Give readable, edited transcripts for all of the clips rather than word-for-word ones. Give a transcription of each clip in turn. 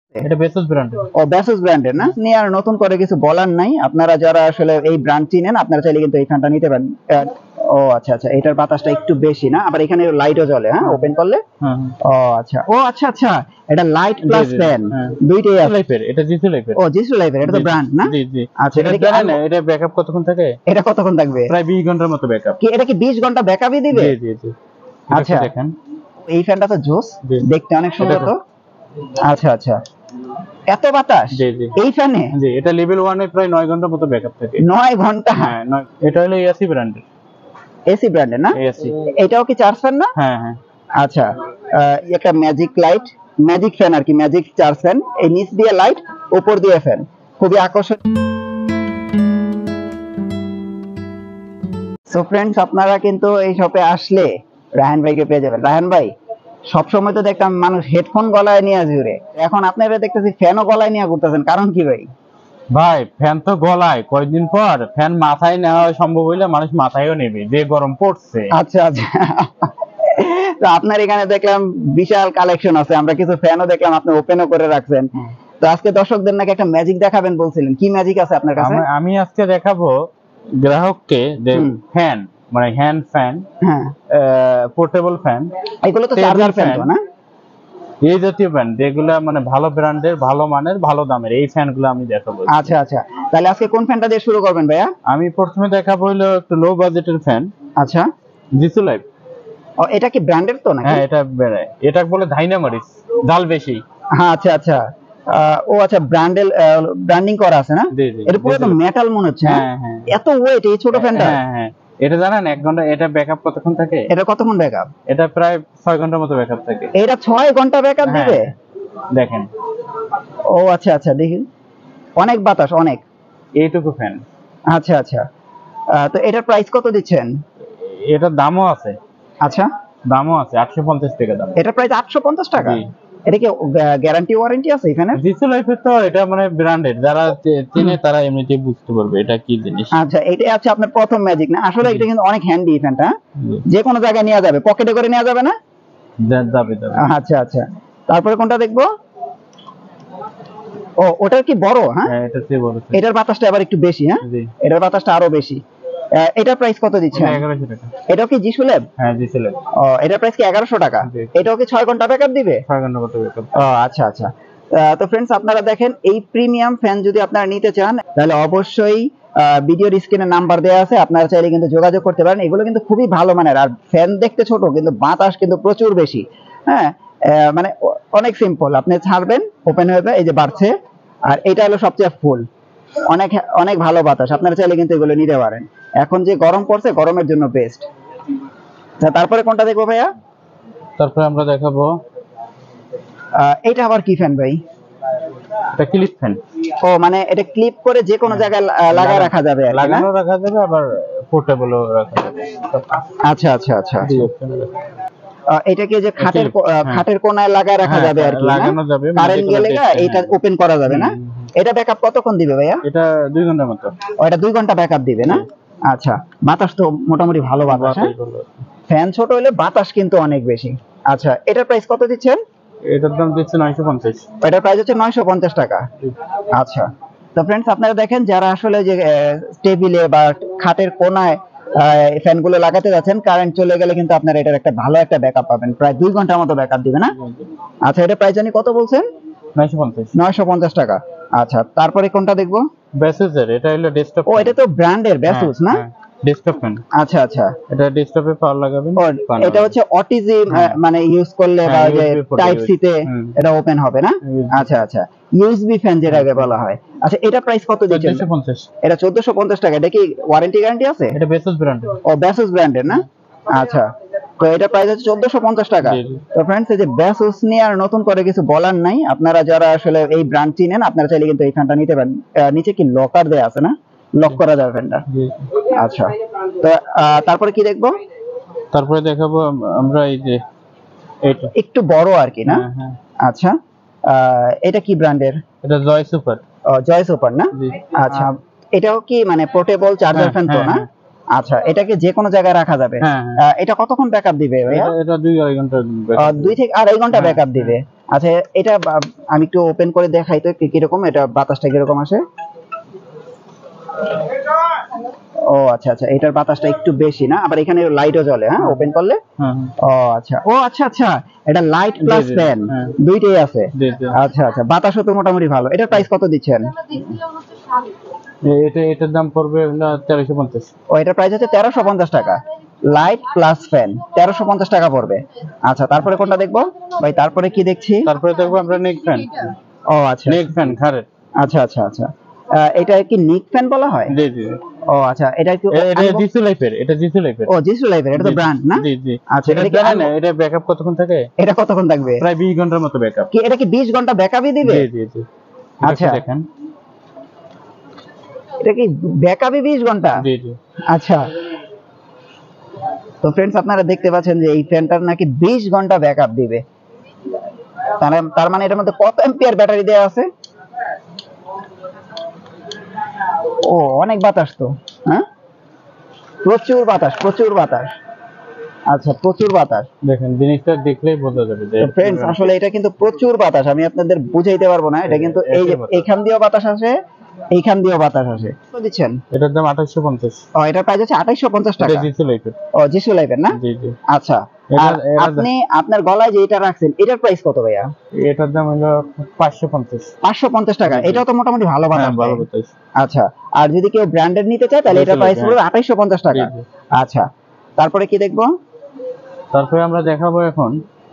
এটা বেসুস ব্র্যান্ডের। ও বেসুস ব্র্যান্ডের না, নিয়ে আর নতুন করে কিছু বলার নাই। আপনারা যারা আসলে এই ব্র্যান্ড চিনেন আপনারা চাইলে কিন্তু এই ফ্যানটা নিতে পারেন। ও আচ্ছা আচ্ছা, এটার বাতাসটা একটু বেশি না, আবার এখানে লাইটও জ্বলে, হ্যাঁ ওপেন করলে। ও আচ্ছা, ও আচ্ছা আচ্ছা, এটা লাইট প্লাস ফ্যান দুইটাই আছে। লাইফের, এটা জিসু লাইফের। ও জিসু লাইফের, এটা তো ব্র্যান্ড না? জি জি। আচ্ছা, এটা জানেন না এটা ব্যাকআপ কতক্ষণ থাকে? এটা কতক্ষণ থাকবে? প্রায় 20 ঘন্টার মতো ব্যাকআপ। কি এটা কি 20 ঘন্টা ব্যাকআপই দিবে? জি জি জি। আচ্ছা দেখেন এই ফ্যানটা তো জোস, দেখতে অনেক সুন্দর তো। আচ্ছা আচ্ছা, এত বাতাস এই ফ্যানে? জি, এটা লেভেল 1 এ প্রায় 9 ঘন্টার মতো ব্যাকআপ থাকে। 9 ঘন্টা? হ্যাঁ, এটা হলো এসি ব্র্যান্ডের। এসি ব্র্যান্ডের না? এসি। এটাও কি চার্জ ফ্যান না? হ্যাঁ হ্যাঁ। আচ্ছা, একটা ম্যাজিক লাইট, ম্যাজিক ফ্যান আর কি, ম্যাজিক চার্জ ফ্যান। এই নিচ দিয়ে লাইট, উপর দিয়ে ফ্যান, খুবই আকর্ষণীয়। সো ফ্রেন্ডস, আপনারা কিন্তু এই শপে আসলে রায়হান ভাইকে পেয়ে যাবেন। রায়হান ভাই সবসময় তো দেখতাম মানুষ হেডফোন গলায় নিয়ে ঘুরে, এখন আপনারা দেখতেছি ফ্যানও গলায় নিয়ে ঘুরতেছেন, কারণ কি ভাই? ভাই ফ্যান তো গলায়, কয়েকদিন পর ফ্যান মাথায় নেওয়া সম্ভব হইলে মানুষ মাথায়ও নেবে, যে গরম পড়ছে। আচ্ছা আচ্ছা, তো আপনার এখানে দেখলাম বিশাল কালেকশন আছে, আমরা কিছু ফ্যানও দেখলাম আপনি ওপেনও করে রাখছেন। তো আজকে দর্শকদের নাকি একটা ম্যাজিক দেখাবেন বলছিলেন, কি ম্যাজিক আছে আপনার কাছে? আমি আজকে দেখাবো গ্রাহককে যে ফ্যান, মানে হ্যান্ড ফ্যান, হ্যাঁ পোর্টেবল ফ্যান, এগুলো তো চার্জার ফ্যান তো না? এই জাতীয় ফ্যান যেগুলো মানে ভালো ব্র্যান্ডের, ভালো মানের, ভালো দামের, এই ফ্যানগুলো আমি দেখাবো। আচ্ছা আচ্ছা, তাহলে আজকে কোন ফ্যানটা দিয়ে শুরু করবেন ভাইয়া? আমি প্রথমে দেখাবো হলো একটু লো বাজেটের ফ্যান। আচ্ছা, জিসু লাইফ। ও এটা কি ব্র্যান্ডের তো নাকি? হ্যাঁ, এটা বলে ডাইনামারিস, জাল বেশি। হ্যাঁ আচ্ছা আচ্ছা, ও আচ্ছা, ব্র্যান্ডিং করা আছে না? এটা পুরো তো মেটাল মনে হচ্ছে। হ্যাঁ হ্যাঁ, এত ওয়েট এই ছোট ফ্যানটা? হ্যাঁ হ্যাঁ। এটা জানেন 1 ঘন্টা এটা ব্যাকআপ কতক্ষণ থাকে? এটা কতক্ষণ ব্যাকআপ? এটা প্রায় 6 ঘন্টার মতো ব্যাকআপ থাকে। এটা 6 ঘন্টা ব্যাকআপ দিবে? দেখেন। ও আচ্ছা আচ্ছা, দেখি অনেক বাতাস, অনেক এইটুকু ফ্যান। আচ্ছা আচ্ছা, তো এটার প্রাইস কত দিচ্ছেন? এটার দামও আছে। আচ্ছা, দামও আছে 850 টাকা দাম। এটার প্রাইস 850 টাকা? এটা কি গ্যারান্টি ওয়ারেন্টি আছে এখানে? জিসু লাইফের তো এটা মানে ব্র্যান্ডেড, যারা চিনে তারা এমনিতেই বুঝতে পারবে এটা কি জিনিস। আচ্ছা, এটাই আছে আপনার প্রথম ম্যাজিক না? আসলে এটা কিন্তু অনেক হ্যান্ডি ফ্যানটা, যে কোনো জায়গায় নেওয়া যাবে, পকেটে করে নেওয়া যাবে না? যাবে। আচ্ছা আচ্ছা, তারপরে কোনটা দেখবো? ও ওটা কি বড়? হ্যাঁ এটা চেয়ে বড়। এটার বাতাসটা আবার একটু বেশি। হ্যাঁ এটার বাতাসটা আরো বেশি। এটার প্রাইস কত দিচ্ছেন? 1100 টাকা। এটাও কি জিসু ল্যাব? হ্যাঁ জিসু ল্যাব। ও এটার প্রাইস কি 1100 টাকা? এটাও কি 6 ঘন্টা ব্যাকআপ দিবে? 6 ঘন্টা মতো ব্যাকআপ। ও আচ্ছা আচ্ছা, তো ফ্রেন্ডস আপনারা দেখেন, এই প্রিমিয়াম ফ্যান যদি আপনারা নিতে চান তাহলে অবশ্যই ভিডিওর স্ক্রিনে নাম্বার দেওয়া আছে, আপনারা চাইলে কিন্তু যোগাযোগ করতে পারেন। এগুলো কিন্তু খুবই ভালো মানের, আর ফ্যান দেখতে ছোট কিন্তু বাতাস কিন্তু প্রচুর বেশি। হ্যাঁ মানে অনেক সিম্পল, আপনি ছাড়বেন ওপেন হয়ে যাবে, এই যে বাড়ছে, আর এটা হলো সবচেয়ে ফুল, অনেক অনেক ভালো বাতাস, আপনারা চাইলে কিন্তু এগুলো নিতে পারেন। এখন যে গরম পড়ছে, গরমের জন্য বেস্ট। তারপরে কোনটা দেখবো ভাইয়া? তারপরে আমরা দেখাবো এটা আবার কি ফ্যান ভাই? এটা ক্লিপ ফ্যান। ও মানে এটা ক্লিপ করে যে কোনো জায়গায় লাগায় রাখা যাবে, লাগানো রাখা যাবে, আবার পোর্টেবলও রাখা যাবে। আচ্ছা আচ্ছা আচ্ছা, এটাকে যে খাটের কোণায় লাগায় রাখা যাবে আর কি, লাগানো যাবে, কারেন্ট গেলে এটা ওপেন করা যাবে না? এটা ব্যাকআপ কতক্ষণ দিবে ভাইয়া? এটা 2 ঘন্টার মতো। ও এটা 2 ঘন্টা ব্যাকআপ দিবে না? আচ্ছা, বাতাস তো মোটামুটি ভালো বাতাস। ফ্যান ছোট হলে বাতাস কিন্তু অনেক বেশি। আচ্ছা, এটার প্রাইস কত দিচ্ছেন? এটার দাম দিচ্ছে 950। এটার প্রাইস হচ্ছে 950 টাকা। আচ্ছা, তো ফ্রেন্ডস আপনারা দেখেন, যারা আসলে যে টেবিলে বা খাটের কোণায় ফ্যানগুলো লাগাতে যাচ্ছেন, কারেন্ট চলে গেলে কিন্তু আপনারা এটার একটা ভালো একটা ব্যাকআপ পাবেন, প্রায় 2 ঘন্টার মতো ব্যাকআপ দিবে না? আচ্ছা, এটা প্রাইস জানি কত বলছেন? 950 টাকা। আচ্ছা, তারপরে কোনটা দেখবো? বেসুসের, এটা হলো ডেস্কটপ। ও এটা তো ব্র্যান্ডের বেসুস না? Desktop fan. আচ্ছা আচ্ছা, এটা ডেস্কটপে পাওয়ার লাগাবেন। এটা হচ্ছে অটিজি, মানে ইউজ করলে বা যে টাইপ সি তে এটা ওপেন হবে না? আচ্ছা আচ্ছা, ইউএসবি ফ্যান যেটাকে বলা হয়। আচ্ছা, এটা প্রাইস কত দিচ্ছেন? 1450। এটা 1450 টাকা। এটা কি ওয়ারেন্টি গ্যারান্টি আছে? এটা বেসুস ব্র্যান্ডের। ও বেসুস ব্র্যান্ডের না? আচ্ছা, তো এটা প্রাইস হচ্ছে 1450 টাকা। তো फ्रेंड्स, এই যে বেসুস নিয়ে আর নতুন করে কিছু বলার নাই, আপনারা যারা আসলে এই ব্র্যান্ড চিনেন আপনারা চাইলে কিন্তু এই ফ্যানটা নিতে পারেন। নিচে কি লকার দেয়া আছে না? লক করা যাবে ফ্যানটা। আচ্ছা, তো তারপরে কি দেখবো? তারপরে দেখাবো আমরা এই যে এটা একটু বড় আর কি না? আচ্ছা, এটা কি ব্র্যান্ডের? এটা জয় সুপার। জয় সুপার না? আচ্ছা, এটাও কি মানে পোর্টেবল চার্জার ফ্যান তো না? আচ্ছা, এটাকে যে কোনো জায়গায় রাখা যাবে। হ্যাঁ এটা কতক্ষণ ব্যাকআপ দিবে ভাইয়া? এটা 2-2.5 ঘন্টা 2 থেকে 2.5 ঘন্টা ব্যাকআপ দিবে। আচ্ছা, এটা আমি একটু ওপেন করে দেখাই তো কিরকম, এটা বাতাসটা কিরকম আসে। ও আচ্ছা আচ্ছা, এটার বাতাসটা একটু বেশি না, আবার এখানে লাইটও জ্বলে হ্যাঁ ওপেন করলে। ও আচ্ছা, ও আচ্ছা আচ্ছা, এটা লাইট প্লাস ফ্যান দুইটাই আছে। আচ্ছা আচ্ছা, বাতাসও তো মোটামুটি ভালো। এটার প্রাইস কত দিচ্ছেন? এটার দাম পড়বে 1350। ও, এটার প্রাইস হচ্ছে 1350 টাকা, লাইট প্লাস ফ্যান 1350 টাকা পড়বে। আচ্ছা, তারপরে কোনটা দেখবো ভাই? তারপরে কি দেখছি? তারপরে দেখবো আমরা নেক ফ্যান। ও আচ্ছা, নেক ফ্যান খারে। আচ্ছা আচ্ছা আচ্ছা, এটা কি নিক ফ্যান বলা হয়? জি জি। ও আচ্ছা, এটা কি এটা জিসু লাইফের, এটা জিসু লাইফের। ও জিসু লাইফের, এটা তো ব্র্যান্ড না? জি জি। আচ্ছা, এটা জানেন না এটা ব্যাকআপ কতক্ষণ থাকে? এটা কতক্ষণ থাকবে? প্রায় 20 ঘন্টার মতো ব্যাকআপ। কি এটা কি 20 ঘন্টা ব্যাকআপই দিবে? জি জি জি। আচ্ছা দেখেন, এটা কি ব্যাকআপই 20 ঘন্টা? জি জি। আচ্ছা, তো फ्रेंड्स আপনারা দেখতে পাচ্ছেন যে এই ফ্যানটার নাকি 20 ঘন্টা ব্যাকআপ দিবে। তার মানে এটার মধ্যে কত অ্যাম্পিয়ার ব্যাটারি দেওয়া আছে? ও অনেক বাতাস তো, হ্যাঁ প্রচুর বাতাস, প্রচুর বাতাস। আচ্ছা, প্রচুর বাতাস। দেখেন জিনিসটা দেখলেই বোঝা যাবে যে फ्रेंड्स আসলে এটা কিন্তু প্রচুর বাতাস, আমি আপনাদের বুঝাইতে পারবো না। এটা কিন্তু এই যে এইখান দিয়েও বাতাস আসে, এইখান দিয়েও বাতাস আসে। কত দিচ্ছেন? এটার দাম 2850। ও, এটার প্রাইস হচ্ছে 2850 টাকা। এটা জিসু লাইফের। ও জিসু লাইফের না? জি জি। আচ্ছা, আর আপনি আপনার গলায় যে এটা রাখছেন এটার প্রাইস কত ভাইয়া? এটার দাম হলো 550। 550 টাকা। এটাও তো মোটামুটি ভালো বাতাস। ভালো বাতাস। আচ্ছা, আর যদি কেউ ব্র্যান্ডেড নিতে চায় তাহলে এটার প্রাইস পড়বে 2850 টাকা। আচ্ছা, তারপরে কি দেখবো? তারপরে আমরা দেখাবো এখন।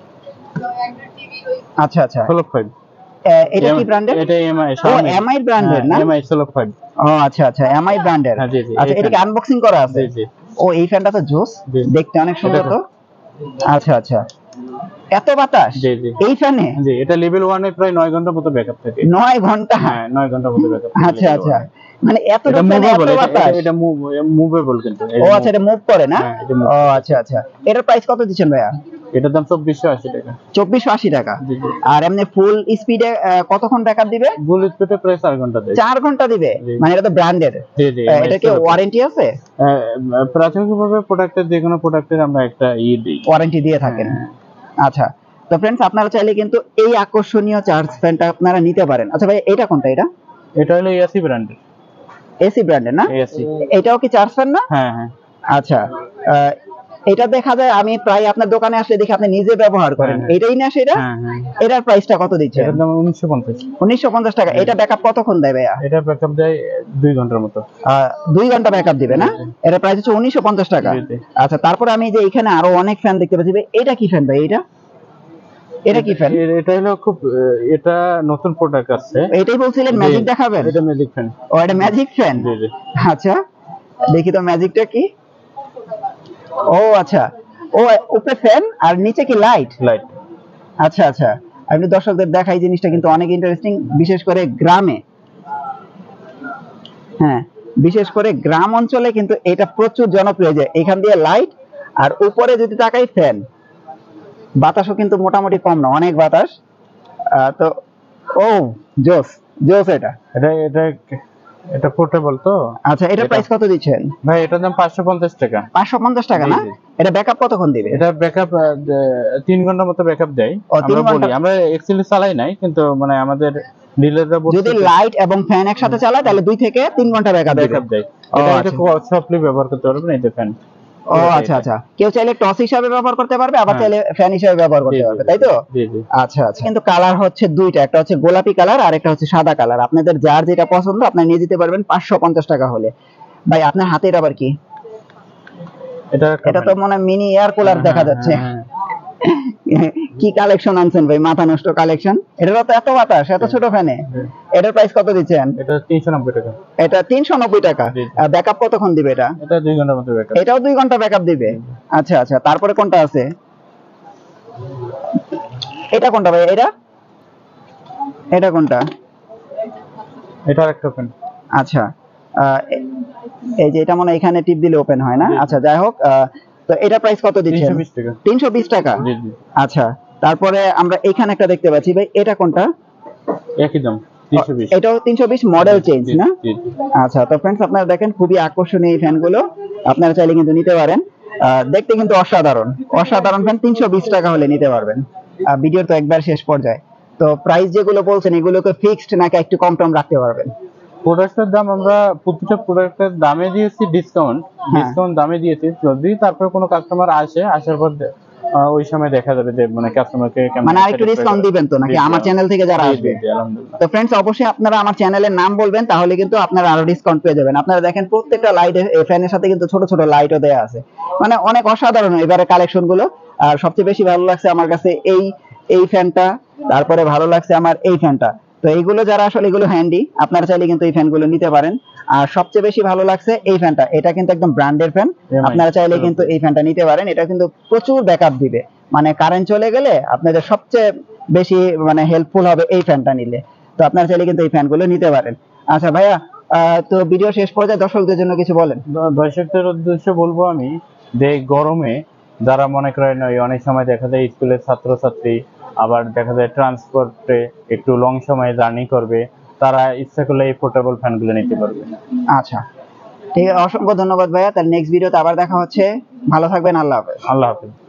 আচ্ছা আচ্ছা, সোলভ 5। এটা কি ব্র্যান্ডের? এটা এমআই। ও এমআই ব্র্যান্ডের না? এমআই সোলভ 5। ও আচ্ছা আচ্ছা, এমআই ব্র্যান্ডের। জি জি। আচ্ছা, এটা কি আনবক্সিং করা আছে? জি জি। ও, এই ফ্যানটা তো জোস, দেখতে অনেক সুন্দর তো। আচ্ছা আচ্ছা, এত বাতাস জি জি এই ফ্যানে? জি, এটা লেভেল 1 এ প্রায় 9 ঘন্টা মতো ব্যাকআপ থাকে। 9 ঘন্টা? হ্যাঁ 9 ঘন্টা মতো ব্যাকআপ। আচ্ছা আচ্ছা, মানে এত বাতাস। এটা মুভেবল কিন্তু। ও আচ্ছা, এটা মুভ করে না? ও আচ্ছা আচ্ছা, এটার প্রাইস কত দিচ্ছেন ভাইয়া? এটার দাম 2480 টাকা। 2480 টাকা। আর এমনি ফুল স্পিডে কতক্ষণ ব্যাকআপ দিবে? ফুল স্পিডে প্রায় 4 ঘন্টা দেয়। 4 ঘন্টা দিবে? মানে এটা তো ব্র্যান্ডেড। জি জি। এটা কি ওয়ারেন্টি আছে? প্রাথমিকভাবে প্রোডাক্টের যে কোনো প্রোডাক্টের আমরা একটা দিই, ওয়ারেন্টি দিয়ে থাকেন। আচ্ছা, তো फ्रेंड्स আপনারা চাইলে কিন্তু এই আকর্ষণীয় চার্জ ফ্যানটা আপনারা নিতে পারেন। আচ্ছা ভাই, এটা কোনটা? এটা হলো এসি ব্র্যান্ডের। এসি ব্র্যান্ডের না? এসি। এটাও কি চার্জ ফ্যান না? হ্যাঁ হ্যাঁ। আচ্ছা, এটা দেখা যায় আমি প্রায় আপনার দোকানে আসলে দেখি আপনি নিজে ব্যবহার করেন। এটাই না সেটা? হ্যাঁ হ্যাঁ। এটার প্রাইসটা কত দিচ্ছেন? এটার দাম 1950। 1950 টাকা। এটা ব্যাকআপ কতক্ষণ দেয় ভাইয়া? এটা ব্যাকআপ দেয় 2 ঘন্টার মতো। 2 ঘন্টা ব্যাকআপ দিবে না? এটার প্রাইস হচ্ছে 1950 টাকা। আচ্ছা, তারপরে আমি যে এখানে আরো অনেক ফ্যান দেখতে পাচ্ছি, এটা কি ফ্যান ভাই? এটা কি ফ্যান? এটা হলো খুব, এটা নতুন প্রোডাক্ট আছে। এটাই বলছিলেন ম্যাজিক দেখাবেন? এটা ম্যাজিক ফ্যান। ও, এটা ম্যাজিক ফ্যান। জি জি। আচ্ছা, দেখি তো ম্যাজিকটা কি। ও আচ্ছা, ও উপরে ফ্যান আর নিচে কি লাইট? লাইট। আচ্ছা আচ্ছা, আমি দর্শকদের দেখাই, জিনিসটা কিন্তু অনেক ইন্টারেস্টিং, বিশেষ করে গ্রামে। হ্যাঁ, বিশেষ করে গ্রাম অঞ্চলে কিন্তু এটা প্রচুর জনপ্রিয়। যে এখান দিয়ে লাইট আর উপরে যদি তাকাই ফ্যান, বাতাসও কিন্তু মোটামুটি কম না, অনেক বাতাস। তো ও জোস জোস। এটা এটা এটা এটা পোর্টেবল তো। আচ্ছা, এটা প্রাইস কত দিচ্ছেন ভাই? এটার দাম 550 টাকা। 550 টাকা না? এটা ব্যাকআপ কতক্ষণ দিবে? এটা ব্যাকআপ 3 ঘন্টার মতো ব্যাকআপ দেয়। আমরা বলি, আমরা অ্যাকচুয়ালি চালাই নাই, কিন্তু মানে আমাদের ডিলাররা বলছে যদি লাইট এবং ফ্যান একসাথে চালায় তাহলে 2 থেকে 3 ঘন্টা ব্যাকআপ দেয়। এটা সফটলি ব্যবহার করতে পারবেন এই ফ্যান। ও আচ্ছা আচ্ছা, কেউ চাইলে টস হিসাবে ব্যবহার করতে পারবে, আবার চাইলে ফ্যান হিসাবে ব্যবহার করতে পারবে, তাই তো? জি জি। আচ্ছা আচ্ছা, কিন্তু কালার হচ্ছে দুইটা, একটা হচ্ছে গোলাপি কালার আর একটা হচ্ছে সাদা কালার। আপনাদের যার যেটা পছন্দ আপনি নিয়ে যেতে পারবেন 550 টাকা হলে। ভাই, আপনার হাতে এটা আবার কি? এটা তো মনে হয় মিনি এয়ার কুলার দেখা যাচ্ছে। কি কালেকশন আনছেন ভাই, মাথা নষ্ট কালেকশন। এটারও তো এত বাতাস এত ছোট ফ্যানে। এটার প্রাইস কত দিচ্ছেন? এটা 390 টাকা। এটা 390 টাকা। ব্যাকআপ কতক্ষণ দিবে এটা? এটা 2 ঘন্টার মতো ব্যাকআপ। এটাও 2 ঘন্টা ব্যাকআপ দিবে। আচ্ছা আচ্ছা, তারপরে কোনটা আছে? এটা কোনটা ভাই? এটা কোনটা? এটা আরেকটা ফ্যান। আচ্ছা, এই যে এটা মনে হয় এখানে টিপ দিলে ওপেন হয় না? আচ্ছা, যাই হোক, তো এটা প্রাইস কত দিচ্ছেন? 320 টাকা। 320 টাকা। জি জি। আচ্ছা, তারপরে আমরা এখানে একটা দেখতে পাচ্ছি ভাই, এটা কোনটা? একই দাম। 320 এটাও 320 মডেল চেঞ্জ জি, না? জি। আচ্ছা, তো ফ্রেন্ডস আপনারা দেখেন খুবই আকর্ষণীয় এই ফ্যানগুলো, আপনারা চাইলে কিন্তু নিতে পারেন। দেখতে কিন্তু অসাধারণ অসাধারণ ফ্যান, 320 টাকা হলে নিতে পারবেন। ভিডিওর তো একবার শেষ পর্যায়ে, তো প্রাইস যেগুলো বলছেন এগুলোকে ফিক্সড নাকি একটু কম টম রাখতে পারবেন? প্রোডাক্টের দাম আমরা প্রতিটা প্রোডাক্টের দামে দিয়েছি ডিসকাউন্ট, হ্যাঁ, দামে দিয়েছি। যদি তারপরে কোনো কাস্টমার আসে, আসার পর ওই সময় দেখা যাবে যে মানে কাস্টমারকে কেমন মানে আরেকটু ডিসকাউন্ট দিবেন তো নাকি আমার চ্যানেল থেকে যারা আসবে? আলহামদুলিল্লাহ। তো ফ্রেন্ডস অবশ্যই আপনারা আমার চ্যানেলের নাম বলবেন, তাহলে কিন্তু আপনারা আরো ডিসকাউন্ট পেয়ে যাবেন। আপনারা দেখেন প্রত্যেকটা লাইট ফ্যানের সাথে কিন্তু ছোট ছোট লাইটও দেয়া আছে, মানে অনেক অসাধারণ এবারে কালেকশন গুলো। আর সবচেয়ে বেশি ভালো লাগছে আমার কাছে এই এই ফ্যানটা, তারপরে ভালো লাগছে আমার এই ফ্যানটা। তো এইগুলো যারা আসলে এগুলো হ্যান্ডি, আপনারা চাইলে কিন্তু এই ফ্যানগুলো নিতে পারেন। আর সবচেয়ে বেশি ভালো লাগছে এই ফ্যানটা, এটা কিন্তু একদম ব্র্যান্ডের ফ্যান, আপনারা চাইলে কিন্তু এই ফ্যানটা নিতে পারেন। এটা কিন্তু প্রচুর ব্যাকআপ দিবে, মানে কারেন্ট চলে গেলে আপনাদের সবচেয়ে বেশি মানে হেল্পফুল হবে এই ফ্যানটা নিলে। তো আপনারা চাইলে কিন্তু এই ফ্যানগুলো নিতে পারেন। আচ্ছা ভাইয়া, তো ভিডিও শেষ পর্যায়ে দর্শকদের জন্য কিছু বলেন। দর্শকদের উদ্দেশ্যে বলবো আমি যে গরমে যারা মনে করেন ওই অনেক সময় দেখা যায় স্কুলের ছাত্রছাত্রী, আবার দেখা যায় ট্রান্সপোর্টে একটু লং সময় জার্নি করবে, তারা ইচ্ছা করলে এই পোর্টেবল ফ্যানগুলো নিতে পারবে। আচ্ছা, ঠিক আছে, অসংখ্য ধন্যবাদ ভাইয়া। তাহলে নেক্সট ভিডিওতে আবার দেখা হচ্ছে। ভালো থাকবেন, আল্লাহ হাফেজ। আল্লাহ হাফেজ।